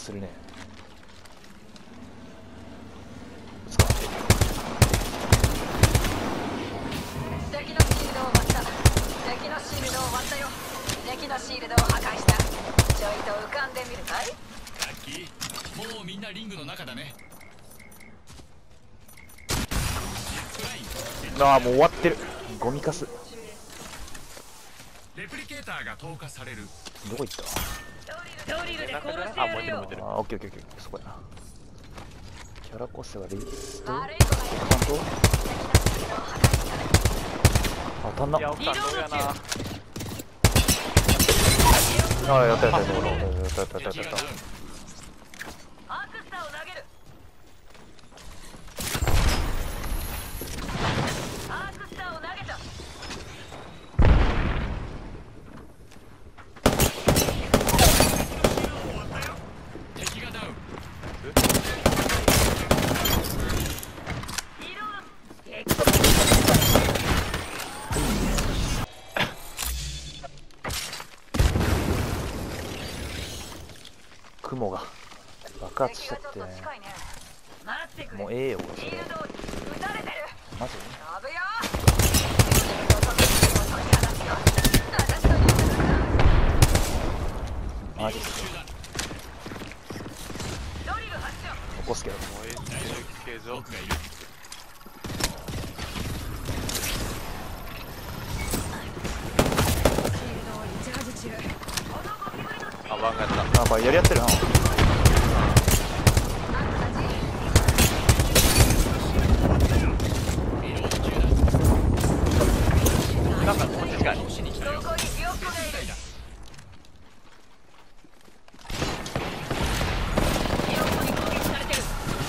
するね。 敵のシールドを割った。敵のシールドを割ったよ。敵のシールドを破壊した。ちょいと浮かんでみるかい。 ラッキー、もうみんなリングの中だね。 ああ、もう終わってる。ゴミカス。 レプリケーターが投下される。 どこ行った？ ドリルで殺してあ、 やるよ。 燃えてる燃えてる。 あー、オッケーオッケーオッケー、そこやな。キャラコスがリスト。 悪い子がいる。 ちゃんと当たんな。 いや、奥さんどうやな。 ああ、やったやったやったやったやったやったやった。 敵がダウン。 アークスターを投げる。アークスターを投げた。 敵がダウン。 雲が爆発しちゃってね。 待ってくれ。 もうええよ、それ。 シールドを撃たれてる。 マジ？ 飛ぶよ。私と似てるな。 マジっすか。 ドリル発射。 起こすけど。 燃えてるけど。 僕がいる。 あ、ワンガンだ。 あ、まあやり合ってるな。 なんかこっち近い。 どこにビオットがいる。ビオットに攻撃されてる。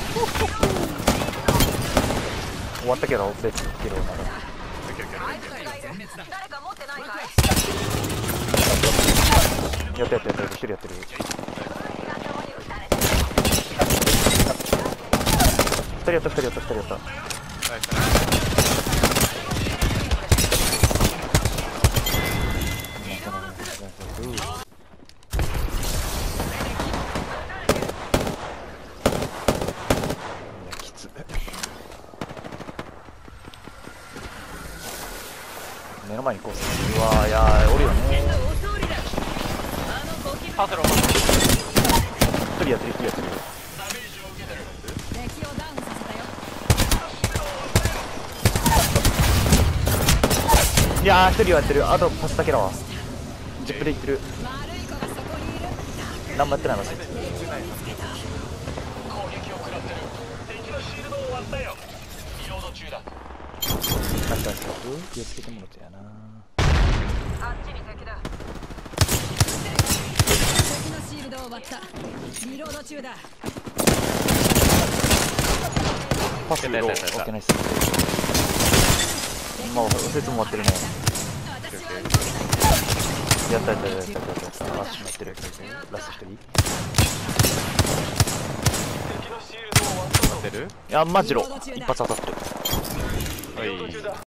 終わったけど、別にけどな。 あいつがいる。誰か持ってないかい。 やったやったやった、一人やってる。 頭に撃たれてる。 二人やった二人やった二人やった。 ナイス。 きつ。目の前にこう。うわー、いやー、おるよね。 パーセロン。 一人やってる一人やってる。 敵をダウンさせたよ。 いやー、一人はやってる。あとパスだけだわ。ジップでいってる。 悪い子がそこにいる。 何もやってないの。 攻撃を食らってる。敵のシールドを割ったよ。リロード中だ。 ナイスナイス。気をつけてもらってやな。 あっちに敵だ。敵のシールドを割った。リロード中だ。 パスロー。オッケーナイス。まあ、右折も終わってるね。やったやったやったやったやった。ラッシュもやってる。ラスト一人。 敵のシールドを割ってる。 いや、マジロ。一発当たってる。 はい。